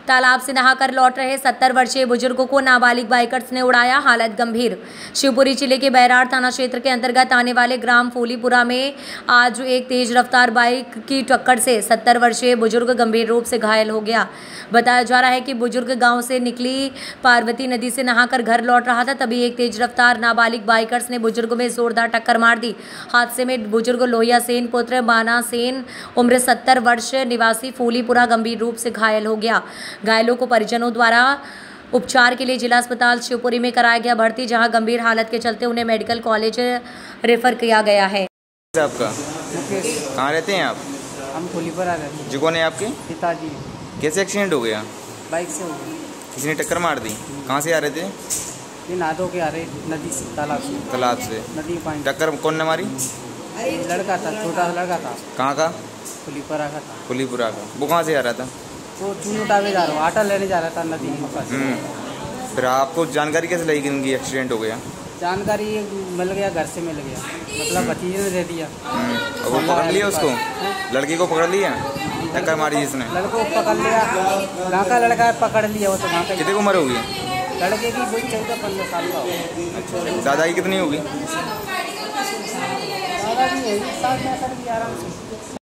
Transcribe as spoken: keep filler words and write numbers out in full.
तालाब से नहाकर लौट रहे सत्तर वर्षीय बुजुर्ग को नाबालिग बाइकर्स ने उड़ाया, हालत गंभीर। शिवपुरी जिले के बैराड़ थाना क्षेत्र के अंतर्गत आने वाले ग्राम फूलीपुरा में आज एक तेज रफ्तार बाइक की टक्कर से सत्तर वर्षीय बुजुर्ग गंभीर रूप से घायल हो गया। बताया जा रहा है कि बुजुर्ग गांव से निकली पार्वती नदी से नहाकर घर लौट रहा था, तभी एक तेज रफ्तार नाबालिग बाइकर्स ने बुजुर्ग में जोरदार टक्कर मार दी। हादसे में बुजुर्ग लोहिया सेन पुत्र बाना सेन उम्र सत्तर वर्ष निवासी फूलीपुरा गंभीर रूप से घायल हो गया। घायलों को परिजनों द्वारा उपचार के लिए जिला अस्पताल शिवपुरी में कराया गया भर्ती, जहां गंभीर हालत के चलते उन्हें मेडिकल कॉलेज रेफर किया गया है। आपका कहाँ रहते हैं आप? हम फूलीपुरा रहते हैं। जी कौन है आपके? पिताजी। कैसे एक्सीडेंट हो गया? बाइक से हो गया। किसी ने टक्कर मार दी? कहाँ से आ रहे थे? ये नादों के आ रहे नदी से, तालाब से। तालाब से नदी पानी। टक्कर कौन ने मारी? लड़का था, छोटा लड़का था। कहाँ का? फूलीपुरा का था। फूलीपुरा का। वो कहाँ से आ रहा था? वो चून उठावे जा रहा, आटा लेने जा रहा था नदी में। फिर आपको जानकारी कैसे लगी कि इनकी एक्सीडेंट हो गया? जानकारी मिल गया, घर से मिल गया, मतलब भतीजे ने दे दिया। और वो पकड़ लिया उसको? लड़की को पकड़ लिया टक्कर मारी जिसने? लड़को को पकड़ लिया, गाँव का लड़का पकड़ लिया। वो तो गाँव का। कितनी उम्र होगी लड़के की? वही चौदह पंद्रह साल का होगा। अच्छा, दादा की कितनी होगी? दादा की है साठ पैंसठ की आराम से।